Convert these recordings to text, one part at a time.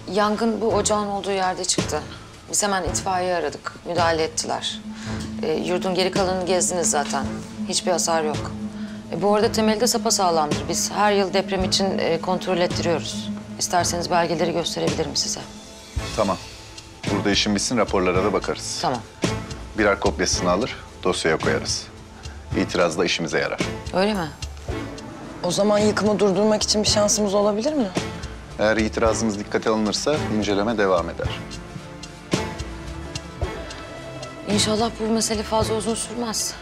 Yangın bu ocağın olduğu yerde çıktı. Biz hemen itfaiye aradık. Müdahale ettiler. Yurdun geri kalanını gezdiniz zaten. Hiçbir hasar yok. Bu arada temeli de sapasağlamdır. Biz her yıl deprem için kontrol ettiriyoruz. İsterseniz belgeleri gösterebilirim size. Tamam. Burada işin bitsin, raporlara da bakarız. Tamam. Birer kopyasını alır, dosyaya koyarız. İtiraz da işimize yarar. Öyle mi? O zaman yıkımı durdurmak için bir şansımız olabilir mi? Eğer itirazımız dikkate alınırsa inceleme devam eder. İnşallah bu mesele fazla uzun sürmez.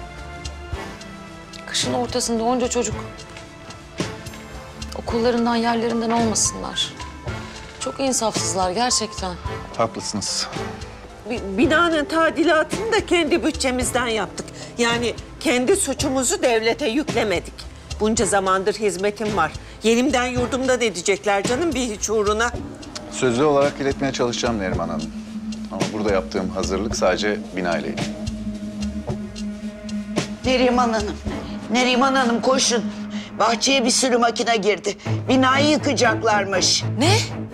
Kışın ortasında onca çocuk okullarından, yerlerinden olmasınlar. Çok insafsızlar gerçekten. Haklısınız. Binanın tadilatını da kendi bütçemizden yaptık. Yani kendi suçumuzu devlete yüklemedik. Bunca zamandır hizmetim var. Yerimden yurdumdan edecekler canım bir hiç uğruna. Sözlü olarak iletmeye çalışacağım Neriman Hanım. Ama burada yaptığım hazırlık sadece bina ile ilgili. Neriman Hanım koşun. Bahçeye bir sürü makine girdi. Binayı yıkacaklarmış. Ne?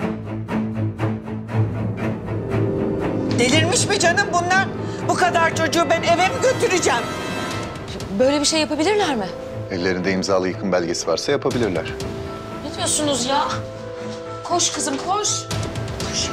Delirmiş mi canım bunlar? Bu kadar çocuğu ben eve mi götüreceğim? Böyle bir şey yapabilirler mi? Ellerinde imzalı yıkım belgesi varsa yapabilirler. Ne diyorsunuz ya? Koş kızım koş. Koş.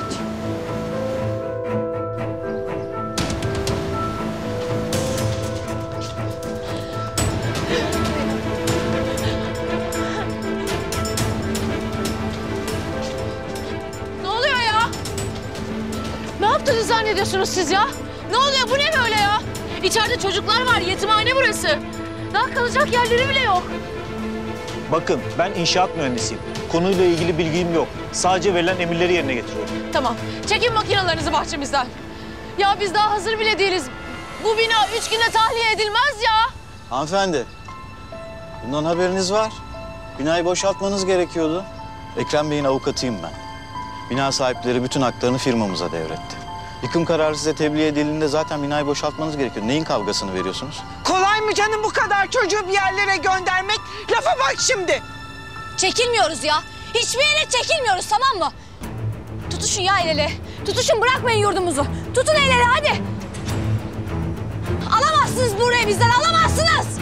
Ne oluyor ya? Ne yaptınız zannediyorsunuz siz ya? Ne oluyor? Bu ne böyle ya? İçeride çocuklar var. Yetimhane burası. Daha kalacak yerleri bile yok. Bakın ben inşaat mühendisiyim. Konuyla ilgili bilgim yok. Sadece verilen emirleri yerine getiriyorum. Tamam. Çekin makinalarınızı bahçemizden. Ya biz daha hazır bile değiliz. Bu bina 3 günde tahliye edilmez ya. Hanımefendi, bundan haberiniz var. Binayı boşaltmanız gerekiyordu. Ekrem Bey'in avukatıyım ben. Bina sahipleri bütün haklarını firmamıza devretti. Yıkım kararı size tebliğ edildiğinde zaten binayı boşaltmanız gerekiyor. Neyin kavgasını veriyorsunuz? Kolay mı canım bu kadar çocuğu bir yerlere göndermek? Lafa bak şimdi. Çekilmiyoruz ya. Hiçbir yere çekilmiyoruz, tamam mı? Tutuşun ya el ele. Tutuşun, bırakmayın yurdumuzu. Tutun el ele hadi. Alamazsınız burayı bizden, alamazsınız.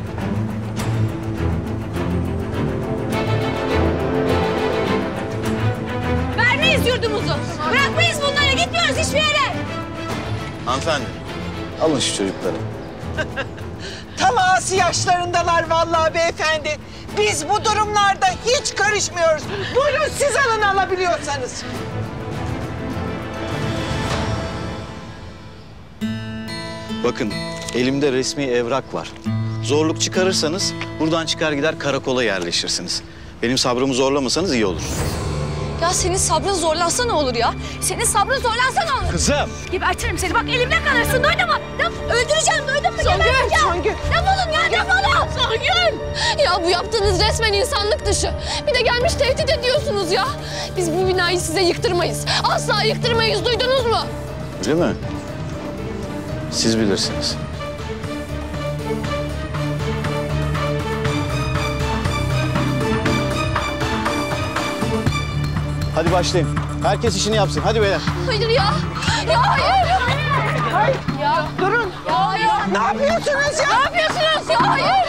Vermeyiz yurdumuzu. Bırakmayız bunları, gitmiyoruz hiçbir yere. Hanımefendi, alın şu çocukları. Tam ağası yaşlarındalar vallahi beyefendi. Biz bu durumlarda hiç karışmıyoruz. Buyurun siz alın alabiliyorsanız. Bakın, elimde resmi evrak var. Zorluk çıkarırsanız buradan çıkar gider karakola yerleşirsiniz. Benim sabrımı zorlamasanız iyi olur. Ya senin sabrın zorlansa ne olur ya? Senin sabrın zorlansa ne olur? Kızım! Gebertirim seni, bak elimde kalırsın, duydun mu? Öldüreceğim, duydun mu? Geberteceğim. Songül. Defolun ya, defolun! Songül! Ya bu yaptığınız resmen insanlık dışı. Bir de gelmiş tehdit ediyorsunuz ya. Biz bu binayı size yıktırmayız. Asla yıktırmayız, duydunuz mu? Öyle mi? Siz bilirsiniz. Hadi başlayın. Herkes işini yapsın. Hadi beyler. Hayır ya. Ya hayır. Hayır. Ya Durun. ya hayır. Ne yapıyorsunuz ya? Ne yapıyorsunuz ya? Hayır.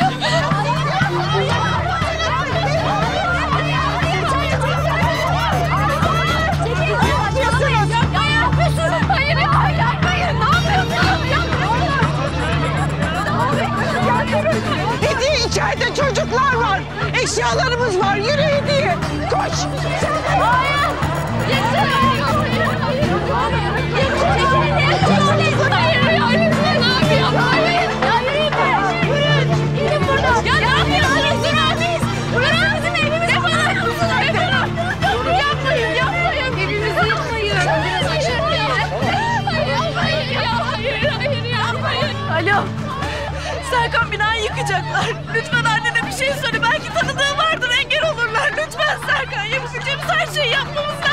Hayır ya, yapmayın. Ne yapıyorsunuz? Hediye içeride çocuklar var. Eşyalarımız var. Yürü Hediye. Koş. Hayır. Yeter. Hayır. Alo. Serkan binayı yıkacaklar. Lütfen annene bir şey söyle. Belki tanıdığı vardır, engel olurlar. Lütfen Serkan, yapabileceğimiz her şeyi yapmamız